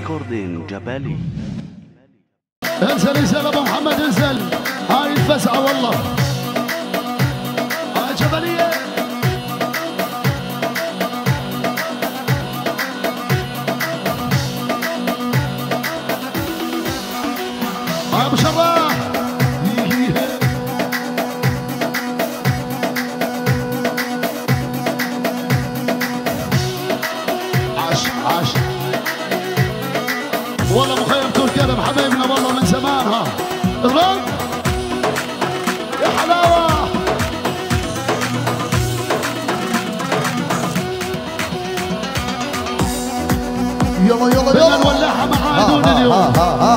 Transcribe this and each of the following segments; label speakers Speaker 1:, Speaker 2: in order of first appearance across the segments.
Speaker 1: ريكوردين جبلي.
Speaker 2: انزل انزل ابو محمد انزل، هاي الفزعه والله. هاي جبليه هاي ابو شراح. عاش والله مخيم طول كلام حبايبنا والله من زمان. ها الرد يا حلاوه.
Speaker 3: يلا يلا
Speaker 2: بدنا نولعها مع عدون اليوم.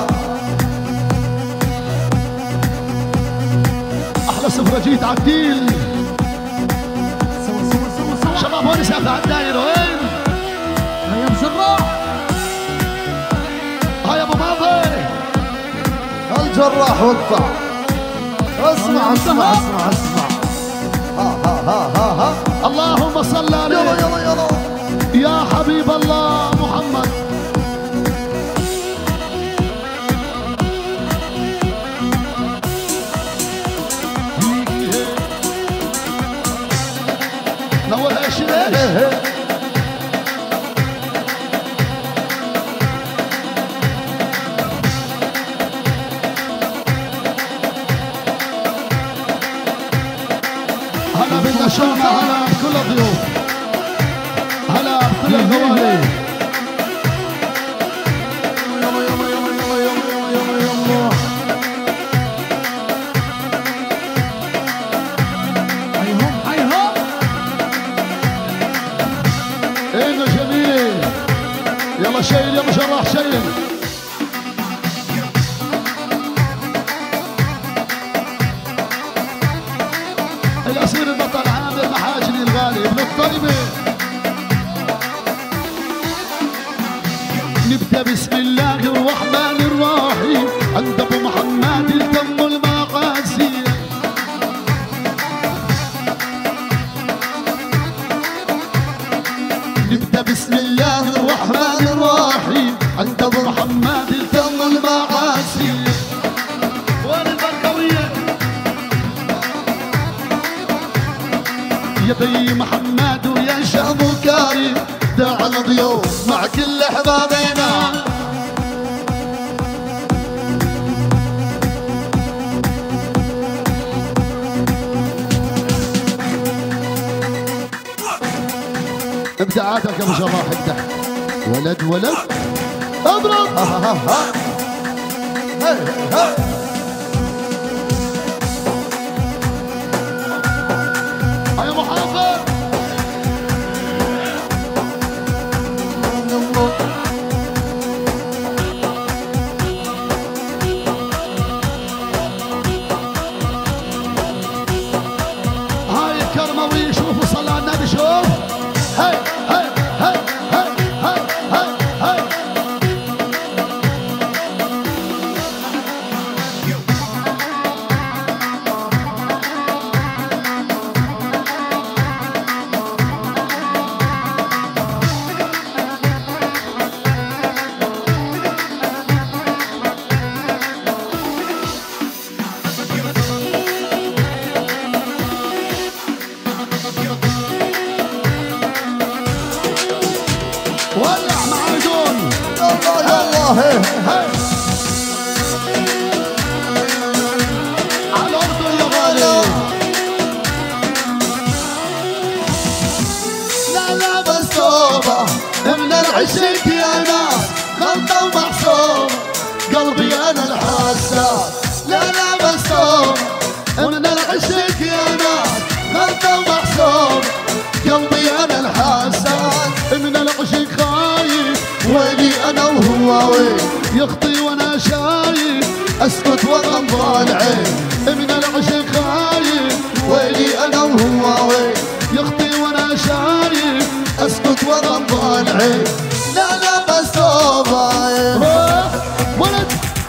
Speaker 2: احلى سفرجيت عديل. شباب هون سافر على الدايره وين؟
Speaker 3: يا مشرح
Speaker 2: هاي ابو ماضي
Speaker 3: الجراح وقطع. اسمع اسمع اسمع اسمع. ها
Speaker 2: اللهم صل عليه.
Speaker 3: يلا يلا يلا
Speaker 2: يا حبيب الله محمد. نورها الشباب. هلا بالنشامة، هلا بكل الضيوف، هلا بكل الغوالي.
Speaker 3: يلا يلا يلا يلا يلا يلا. حيهم حيهم.
Speaker 2: اينا جميل. يلا شيل يا مشرح شيل. الأصيل البطل عامر محاجني الغالي ابن الطيبة. نبدأ بسم الله الرحمن الرحيم عند أبو محمد التم المقاسي. نبدأ بسم الله الرحمن الرحيم عند أبو محمد التم المقاسي. وين البركوية يا بي محمد ويا شعب كريم، داعي الضيوف مع كل احبابنا. ابداعاتك يا ابو جراح ابدع. ولد ولد اضرب. يا محافظ هاي الكرموي. شوفوا صلى على النبي. شوف هاي هاي هاي هاي هاي هاي هاي. ولع مع عدون.
Speaker 3: يلا يلا. هي
Speaker 2: على الارض يا غالي.
Speaker 3: لا لا بس توبة من العشق يا ناس، غلطة ومحسوب قلبي انا الحساس. لا لا بس توبة من العشق يا ناس، غلطة ومحسوب قلبي انا الحساس.
Speaker 2: من العشق خايف
Speaker 3: ويلي انا وهو وين،
Speaker 2: يخطي وانا شايف
Speaker 3: اسكت واغمض العين.
Speaker 2: من العشق خايف
Speaker 3: ويلي انا وهو وين،
Speaker 2: يخطي وانا شايف
Speaker 3: اسكت واغمض العين. لا لا بس توبة.
Speaker 2: ولد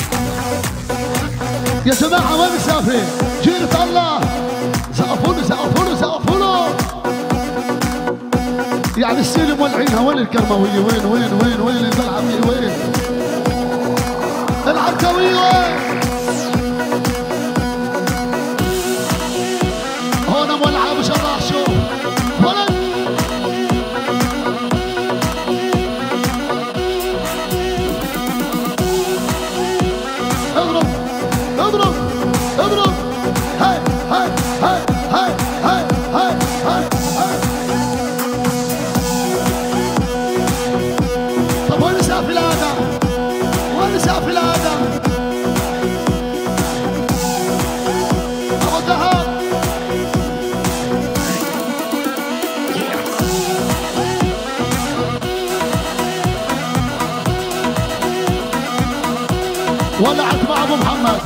Speaker 2: يا جماعة وين مسافر؟ جيرة الله زقفوا له زقفوا له زقفوا له. يعني السيل مولعينها. وين الكرموية؟ وين البلعمية؟ وين سافل آدم وين سافل آدم أبو الذهب ولعت مع أبو محمد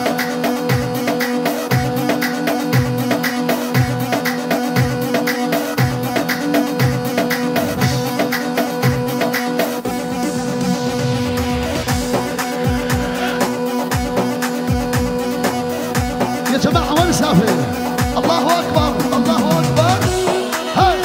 Speaker 2: يا جماعة وين سافر؟ الله أكبر الله أكبر هاي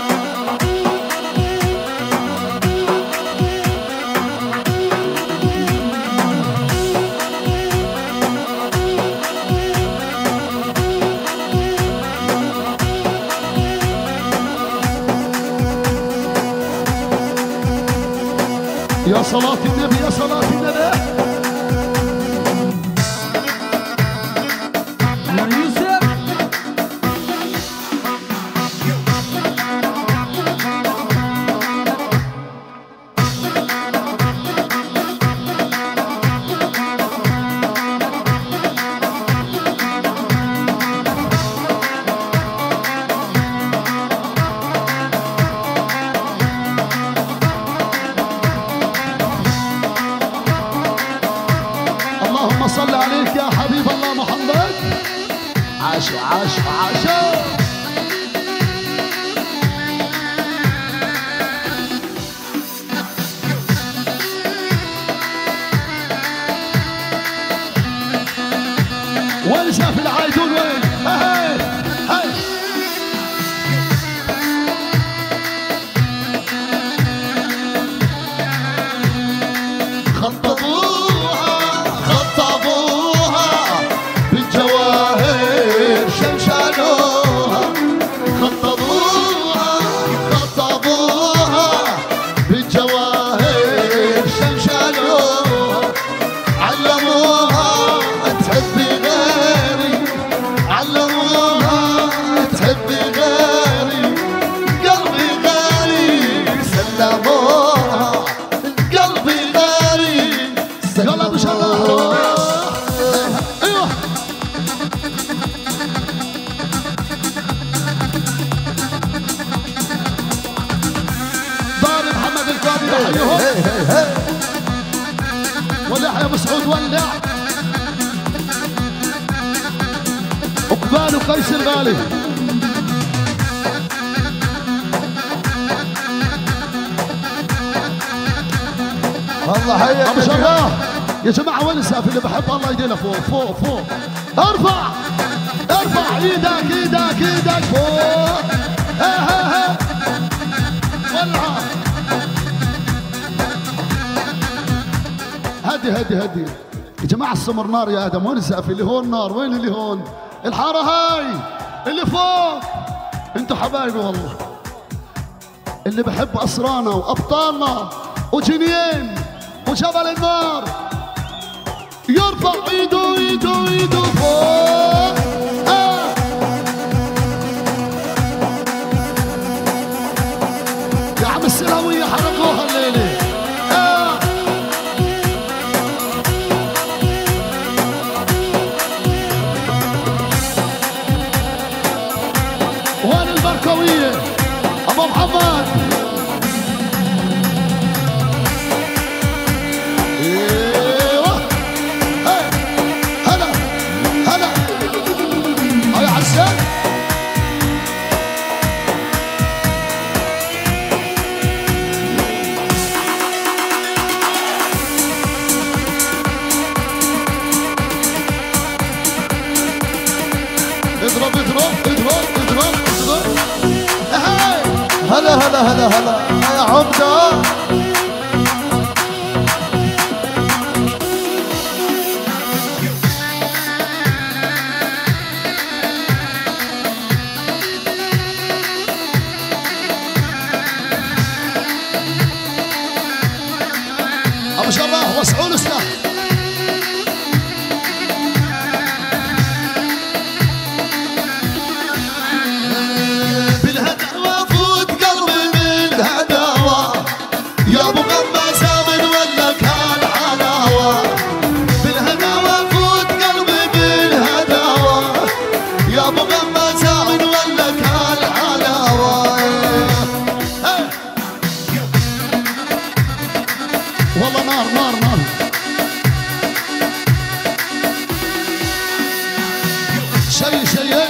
Speaker 2: يا صلاة النبي يا صلاة النبي اللهم صل عليك يا حبيب الله محمد عاشوا عاشوا عاشوا وين شاف العايدون وين هاي هاي خطبوها خطبوها بالجواهر شمشانوها خطبوها خطبوها بالجواهر شمشانوها علموها تحبي غيري علموها تحبي غيري قلبي غالي سلموها قلبي غالي يلا ابو شرف ايوه دار محمد القاضي يحييهم ولع يا ابو سعود ولع عقبال وقيس الغالي
Speaker 3: الله حيك
Speaker 2: ابو شرف يا جماعه وين السافل اللي بحب الله يدينا فوق فوق فوق ارفع ارفع ايدك ايدك ايدك فوق ها ها ها ولع هدي هدي هدي يا جماعه السمر نار يا ادم وين السافل اللي هون نار وين اللي هون الحاره هاي اللي فوق انتوا حبايبي والله اللي بحب اسرانا وابطالنا وجنين وجبل النار يرفع ايده ايده ايده فوق يا عم السلاوية حركوها الليلة وين البركوية ابو محمد اضرب اضرب اضرب اضرب اضرب
Speaker 3: هلا هلا هلا هلا يا عمده
Speaker 2: ابو شراح وسعوا له سلاح
Speaker 3: بالهدوى فوت قلبي بالهدوى يا ابو غماسه من
Speaker 2: والله نار نار نار. شيء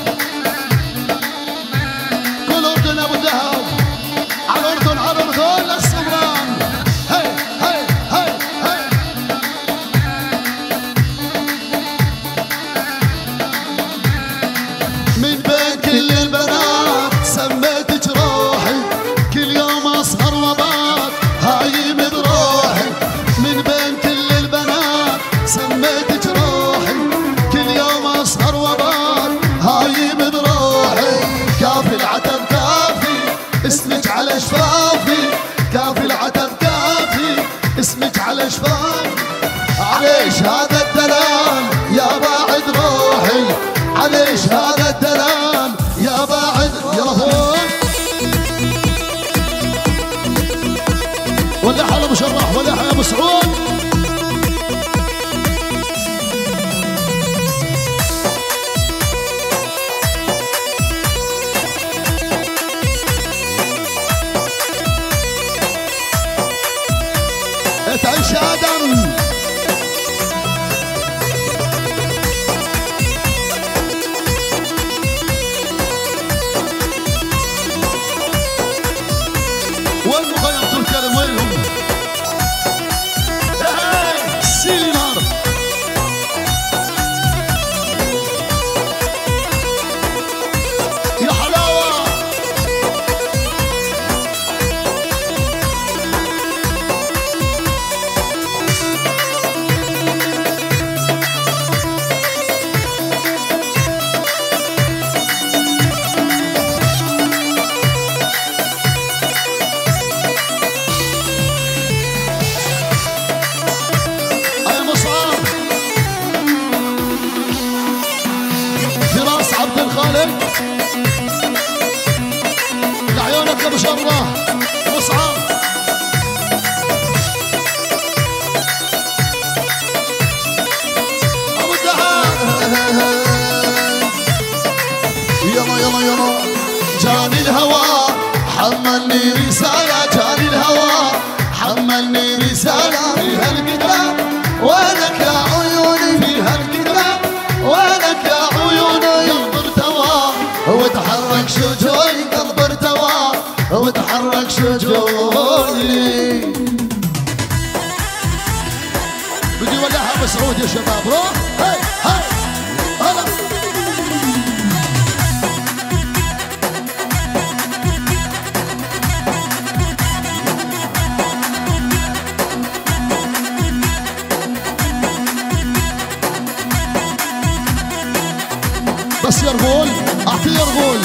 Speaker 2: كل أردن أبو الذهب، على الأردن على الأردن للسمران. هي هي هي هي من بين كل البنات سميتك روحي، كل يوم أسهر وبات هايم بروحي. من بين كل البنات سميتك روحي، كل يوم أسهر وبات هايم بروحي. كافي العتب كافي اسمك على شفافي، كافي العتب كافي اسمك على شفافي. عليش هذا الدلال يا باعد روحي، عليش هذا الدلال يا باعد. يلا فوق ولا حلا ابو شراح ولا حلا ابو سعود. تعيش ادم وين مغيرة الكلم وينهم؟ سيلي نار يا حلاوة. عبد الخالق لعيونك يا ابو شراح. مصعب ابو الدهاب. يلا يلا يلا جاني الهوى حملني رسالة، جاني الهوى حملني رسالة. في هالكتاب وينك يا عيوني، في هالكتاب وينك يا عيوني. قلب ارتوى وتحرك شجوني، قلب ارتوى وتحرك شجوني. بدي ولاها مسعود يا شباب. روح هاي هاي هلا. بس يرغول اعطيه يرغول.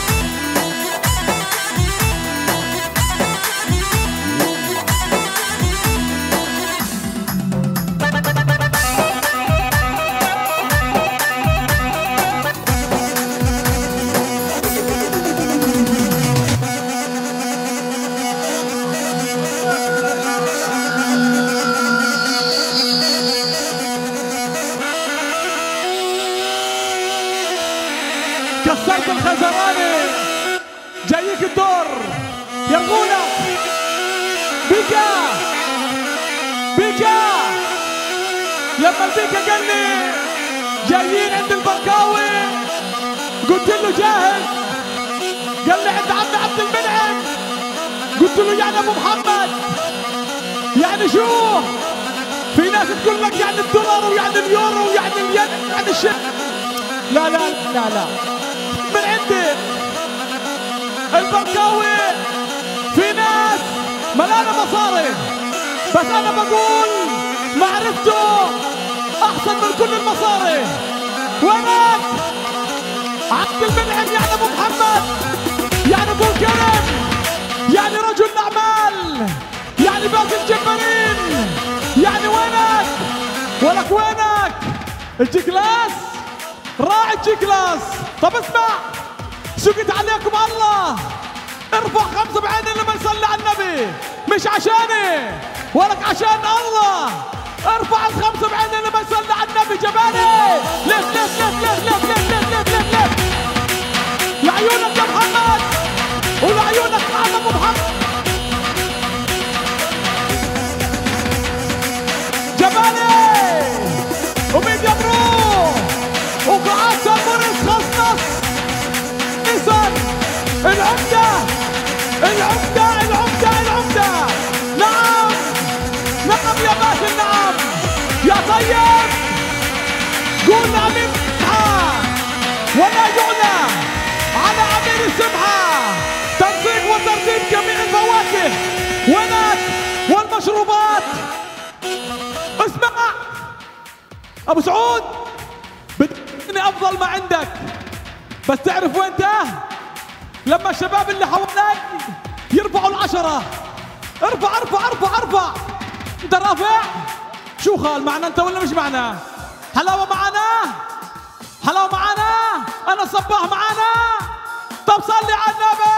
Speaker 1: كسرت الخزراني جايك الدور يرغولك. بيكا بيكا لما البيكا قال لي جايين عند البركاوي قلت له جاهز. قال لي عند عمي عبد المنعم. قلت له يعني ابو محمد يعني شو؟ في ناس تقول لك يعني الدولار ويعني اليورو ويعني الين يعني الشيء. لا لا لا لا من عندي البركاوي في ناس ملانة مصاري، بس انا بقول معرفته احسن من كل المصاري. وينك عبد المنعم يعني ابو محمد يعني ابو الكرم يعني رجل الاعمال يعني باقي الجبارين يعني وينك ولك وينك الجي كلاس راعي الجي كلاس. طب اسمع سكت عليكم الله. ارفع خمسة بعيني لما يصلي على النبي مش عشاني ولك عشان الله. ارفع الخمسة بعيني لما يصلي على النبي جباني. لف لف لف لف لف لف لف لف لف لف لعيونك يا محمد ولعيونك يا ابو محمد. طيب قول لأمير السبحة ولا يعلى على أمير السبحة. تنسيق وترتيب جميع الفواكه ولك والمشروبات. اسمع أبو سعود، بدي أفضل ما عندك، بس تعرف وين تاه؟ لما الشباب اللي حواليك يرفعوا العشرة. ارفع ارفع ارفع ارفع. انت رافع؟ شو خال، معنا انت ولا مش معنا؟ حلاوة معنا؟ حلاوة معنا؟ انا صباح معنا؟ طب صلي على النبي.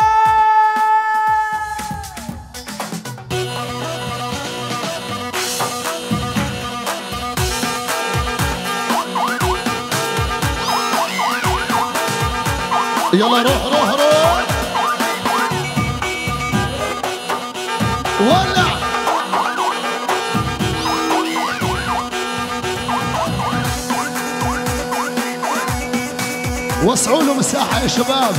Speaker 2: يلا روح روح روح ولع. وسعوا له مساحة يا شباب.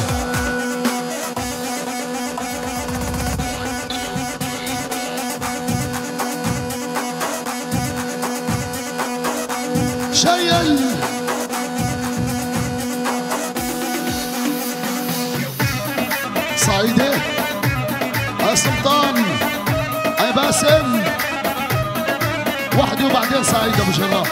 Speaker 2: شيل صعيدي يا سلطان يا باسم، وحدي وبعدين صعيد ابو شراف.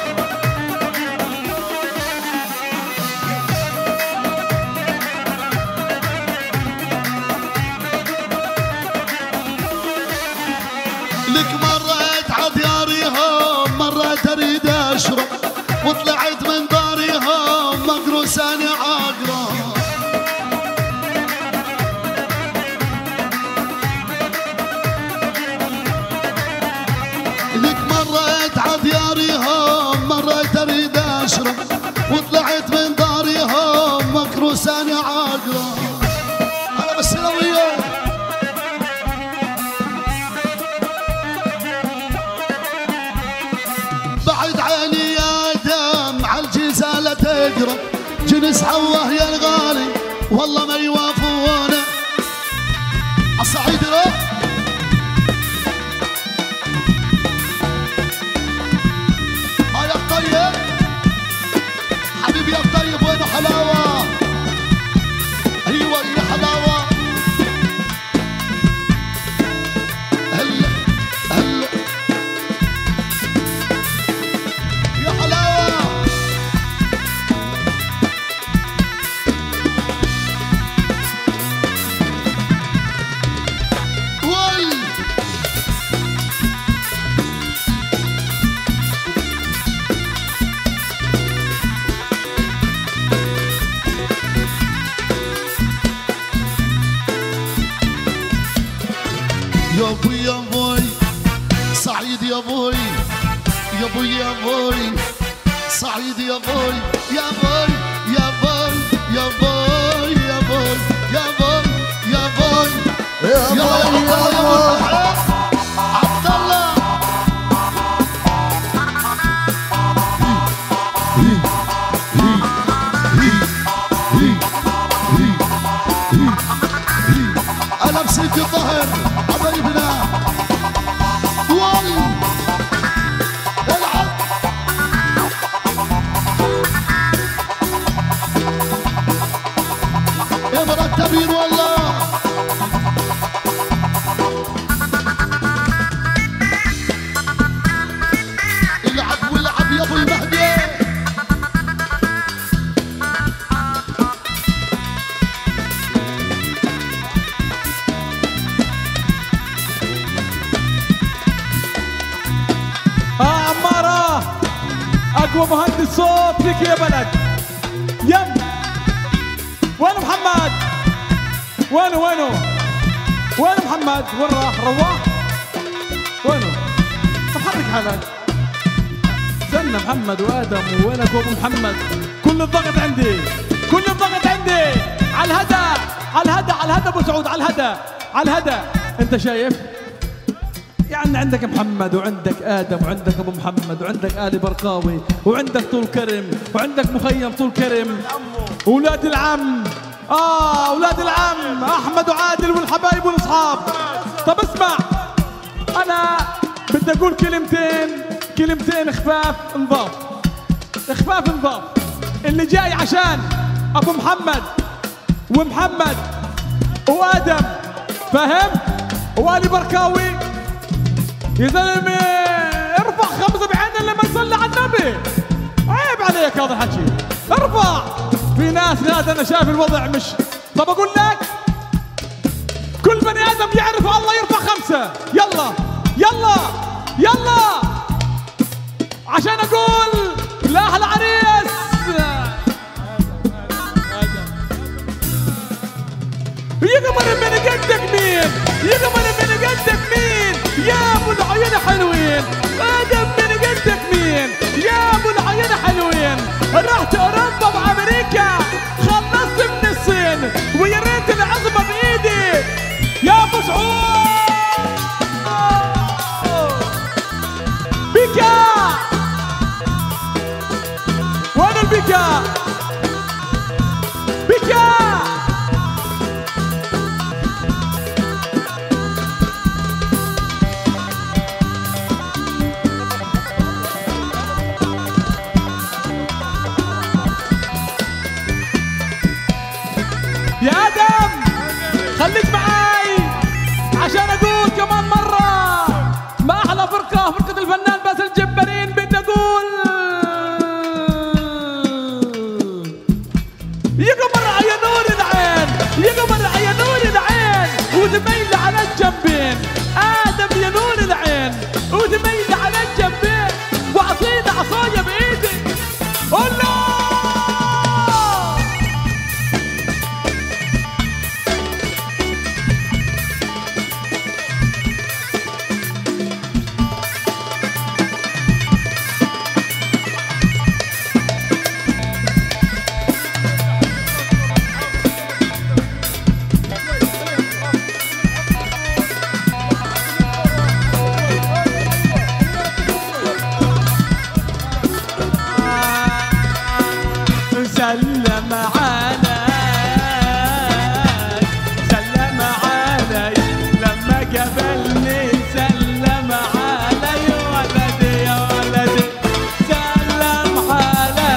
Speaker 2: لك مريت عدياريهم، مريت اريد اشرب، وطلعت من داريهم مقروساني عقرب. لك مريت عدياريهم، مريت اريد اشرب، وطلعت من داريهم مقروساني عقرب. انا بالسلويه بعد عيني يا دم عالجزالة تقرب، جنس حوه يا الغالي والله ما يوافونا. عالصعيد روح يا الطيب حبيبي يا الطيب، وين حلاوة؟ ايوه يا حلاوة. هلا هلا يا حلاوة. وي يا ابوي يا ابوي صعيد يا ابوي، يا ابوي يا ابوي صعيد يا ابوي، يا ابوي يا ابوي يا ابوي يا ابوي يا ابوي يا ابوي يا ابوي يا ابوي. عبد الله انا مسك الظهر حبايبنا. وي العب يا مرتبين والله. العب والعب يا ابو المهدي.
Speaker 1: عمارة أقوى مهندس صوت فيك يا بلد. يم وين محمد؟ وينه وين محمد؟ وين راح؟ رواح؟ وينه؟ طب حرك حالك. استنى محمد وآدم، وينك أبو محمد؟ كل الضغط عندي، كل الضغط عندي على الهدى، على الهدى، على الهدى أبو سعود، على الهدى، على الهدى. أنت شايف؟ يعني عندك محمد وعندك آدم وعندك أبو محمد وعندك آل برقاوي وعندك طول كرم وعندك مخيم طول كرم، أولاد العم. أولاد العم أحمد وعادل والحبايب والأصحاب. طب اسمع، أنا بدي أقول كلمتين كلمتين خفاف انضاف، خفاف انضاف. اللي جاي عشان ابو محمد ومحمد وادم، فاهم؟ والي بركاوي. يا زلمه ارفع خمسه بعين لما نصلي على النبي، عيب عليك هذا الحكي، ارفع. في ناس غاد انا شايف الوضع مش. طب اقول لك كل بني ادم يعرف الله يرفع خمسه. يلا يلا يلا عشان اقول لاحلى عريس. يا قمر من قدك مين؟ يا قمر من قدك مين؟ يا ابو العيون حلوين. ادم من قدك مين؟ يا ابو العيون حلوين. رحت اوروبا بامريكا، خلصت من الصين، ويا ريت العظمه بايدي يا ابو سعود. بيكا وين البيكا؟ بيكا يا ادم خليك معاي عشان اقول كمان مره ما احلى فرقه، فرقه الفنان باسل الجبارين. بدي اقول يا قمر يا نور العين، يا قمر يا نور العين، وزميلي على الجنبين. ادم يا نور العين وزميلي على الجنبين، واعطيني عصايه بايدي. الله سلم علي، سلم علي لما قابلني، سلم علي ولدي يا ولدي، سلم علي.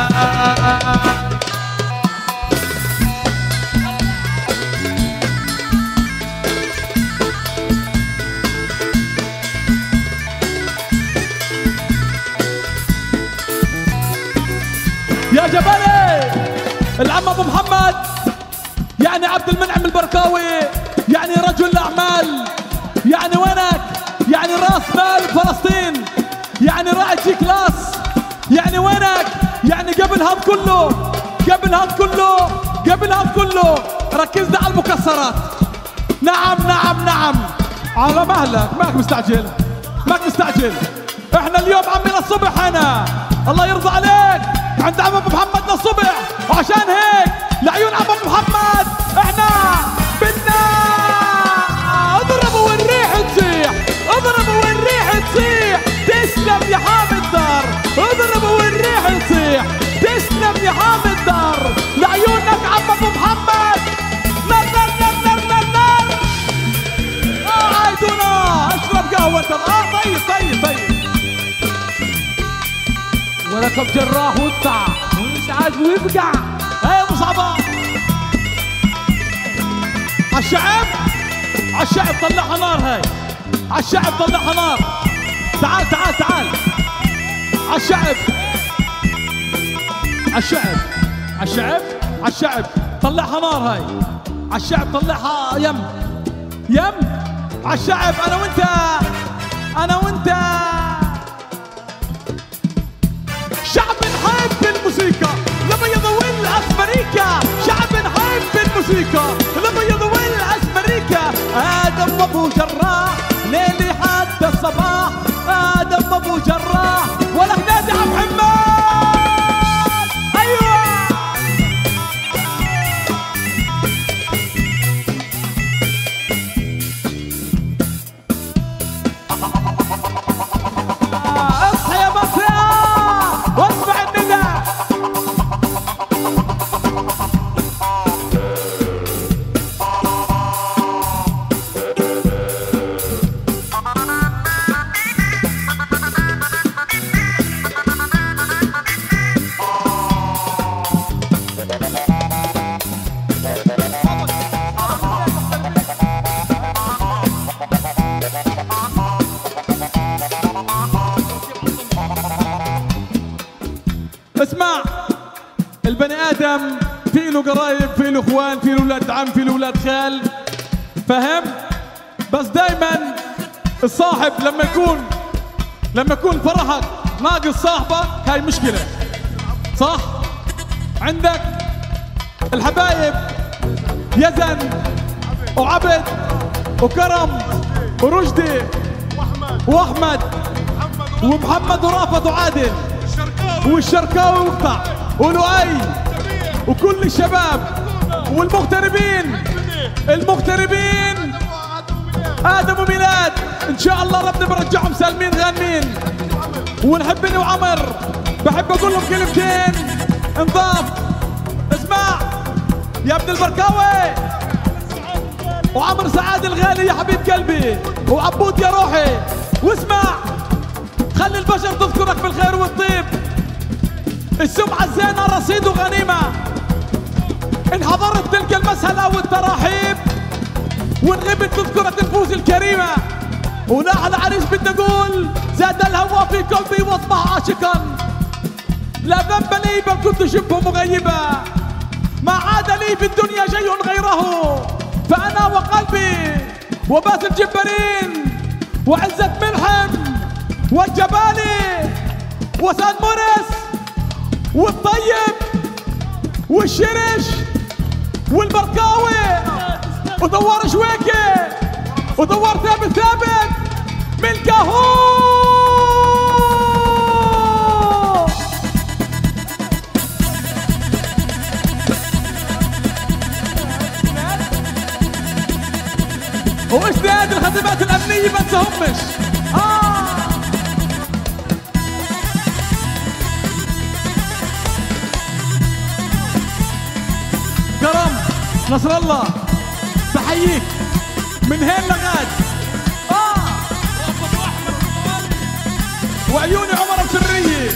Speaker 1: يا جبلي العم ابو محمد، يعني عبد المنعم البركاوي، يعني رجل الاعمال، يعني وينك؟ يعني راس مال فلسطين، يعني راعي جي كلاس، يعني وينك؟ يعني قبل هذا كله، قبل هذا كله، قبل هذا كله ركزنا على المكسرات. نعم نعم نعم، على مهلك، ماك مستعجل، ماك مستعجل. احنا اليوم عمنا الصبح هنا، الله يرضى عليك، عند عم ابو محمد الصبح، وعشان هيك لعيون عم ابو محمد احنا بدنا اضربوا والريح تصيح، اضربوا والريح تصيح. تسلم يا حامد دار، اضربوا والريح تصيح. تسلم يا حامد دار، لعيونك عم ابو محمد. نار نار نار نار نار نار. عايدونا اشرب قهوه. طيب طيب طيب. ولقب جراح وقطع ومش عاجبه يفقع. هاي ابو صعبان عالشعب، عالشعب طلعها نار. هاي عالشعب طلعها نار. تعال تعال تعال عالشعب، عالشعب عالشعب عالشعب طلعها نار. هاي عالشعب طلعها يم يم عالشعب. انا وانت، انا وانت شعب نحب الموسيقى لما يضوي الاسمريكا، شعب نحب الموسيقى لما يضوي الاسمريكا. ادم ابو جراح ليلي حتى الصباح، ادم ابو جراح ولا نادي عم محمد. ايوه اصحى يا مصر واسمع النداء. اسمع، البني ادم في له قرايب، في له اخوان، في له اولاد عم، في له اولاد خال، فاهم؟ بس دايما الصاحب لما يكون فرحك ناقص صاحبك هاي مشكلة، صح؟ عندك الحبايب يزن وعبد وكرم ورشدي واحمد ومحمد ورافت وعادل والشركاوي وقطع ولؤي وكل الشباب والمغتربين ادم وميلاد، ان شاء الله ربنا برجعهم سالمين غانمين. ونحبني وعمر بحب اقول لهم كلمتين انضاف. اسمع يا ابن البركاوي وعمر سعاد الغالي يا حبيب قلبي وعبود يا روحي، واسمع خلي البشر تذكرك بالخير والطيب، السمعة الزينة رصيد وغنيمة، ان حضرت تلك المسهلة والتراحيب وان غبت تذكرك النفوس الكريمة. ولا العريس بدي اقول زاد الهوى في قلبي واصبح عاشقا، لا ذنب لي بل كنت شبه مغيبا، ما عاد لي في الدنيا شيء غيره، فأنا وقلبي وباس الجبارين وعزة ملحم والجبالي وسان مورس والطيب والشرش والبركاوي ودوار شويكي ودوار ثابت من كهو. واجتهاد الخدمات الامنيه ما تسهمش. كرم نصر الله بحييك من هين لغاد. وعيوني عمر بسريه.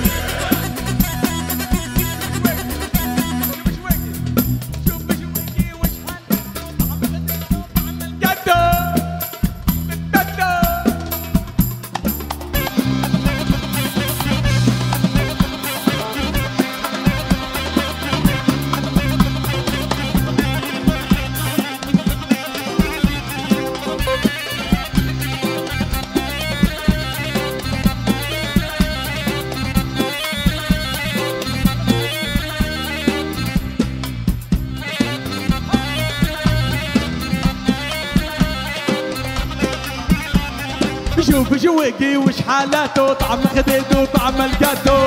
Speaker 1: شوف جويقي وش حالاته، طعم خديده وطعم الجاتو.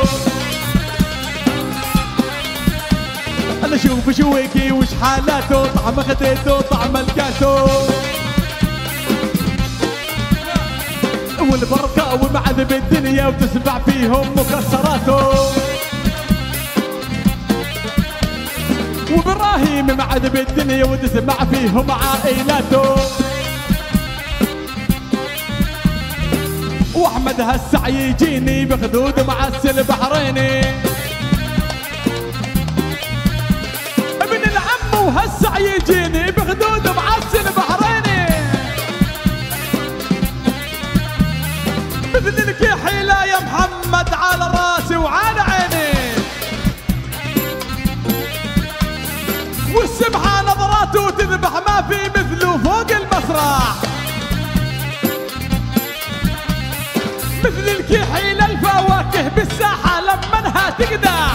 Speaker 1: انا شوف جويقي وش حالاته، طعم خديده وطعم الجاتو. والبركة ومعذب الدنيا وتسمع فيهم مكسراته. وابراهيم معذب الدنيا وتسمع فيهم عائلاته. واحمد هسع يجيني بخدود معسل بحريني، ابن العم وهسع يجيني بخدود معسل بحريني. مثل الكحيلة يا محمد على راسي وعلى عيني، والسمحة نظراته تذبح ما في مثله فوق المسرح. مثل الكحيل الفواكه بالساحة لمنها تقدح.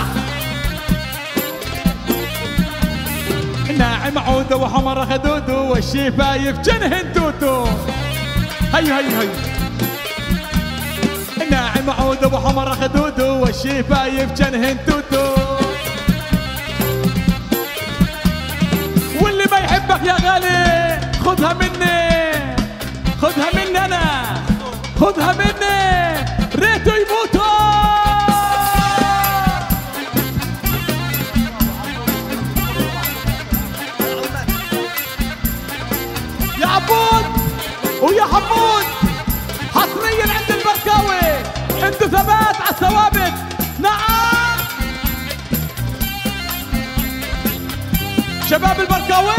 Speaker 1: ناعم عودة وحمر خدوده والشفايف جنهن توتو. هي ناعم عودة وحمر خدوده والشفايف جنهن توتو. واللي ما يحبك يا غالي خذها مني، خذها مني انا، خذها مني ريتو يموتوا. يا عبود ويا حمود حصريا عند البركاوي، انتو ثبات على الثوابت. نعم شباب البركاوي.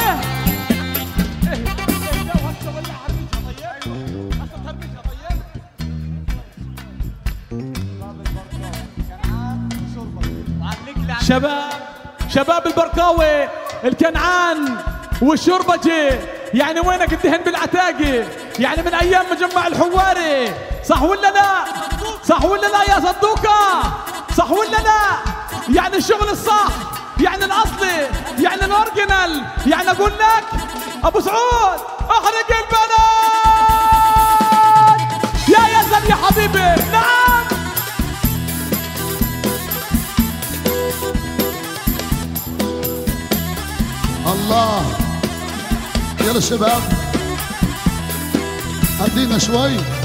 Speaker 1: شباب البرقاوي الكنعان والشربجي، يعني وينك الدهن بالعتاقي، يعني من ايام مجمع الحواري، صح ولا لا؟ صح ولا لا يا صدوقة؟ صح ولا لا؟ يعني الشغل الصح، يعني الاصلي، يعني الاورجينال، يعني اقول لك ابو سعود احرق البلد يا يزن يا حبيبي. نعم
Speaker 2: الله. يلا شباب ادينا شوي.